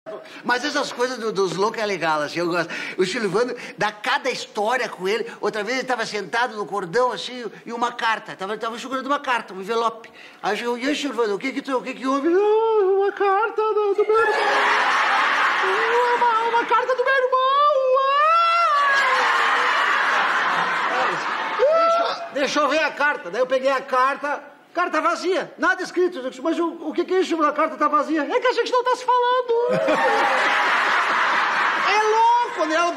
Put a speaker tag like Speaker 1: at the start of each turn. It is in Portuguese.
Speaker 1: Mas essas coisas dos loucos é legal, assim, eu gosto. O Silvano dá cada história com ele. Outra vez ele estava sentado no cordão, assim, e uma carta. Tava segurando uma carta, um envelope. Aí eu e aí, Silvano, o que houve? Uma carta do meu irmão. Uma carta do meu irmão. Deixa eu ver a carta. Daí eu peguei a carta vazia, nada escrito. Eu disse, mas o que é isso? A carta tá vazia. É que a gente não tá se falando. É louco, né?